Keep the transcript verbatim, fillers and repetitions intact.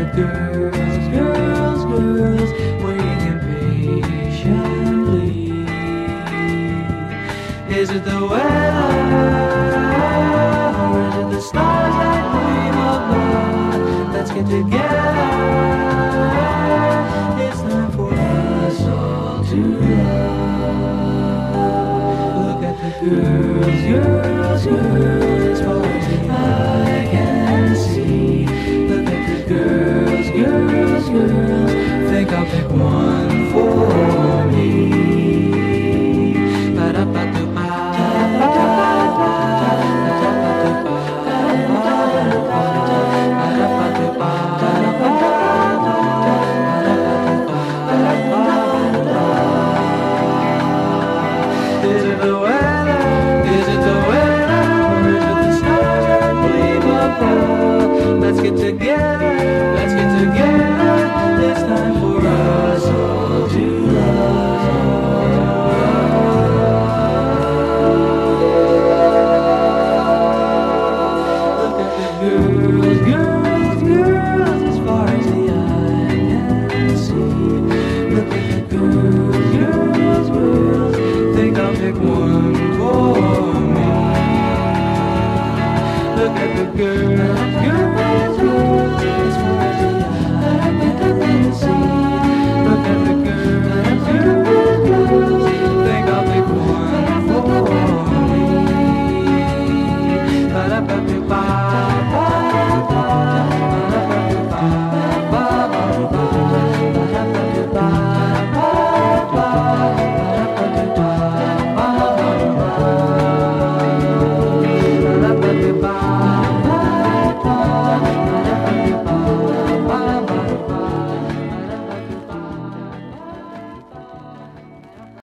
the girls, girls, girls, waiting impatiently. Is it the weather, or is it the stars that gleam above? Let's get together. It's time for us all to love. Look at the girls, girls, girls, as far as the eye can see. Look at the girls, girls, girls, think I'll pick one for me. Is it the weather? Is it the weather? Or is it the stars that gleam above? Let's get together, let's get together. It's time for us all to love. Look at the girls, girls, girls, as far as the eye can see. Look at the girls, girls, girls, think I'll pick one for me. Look at the girls, girls, girls, as far as the eye can see.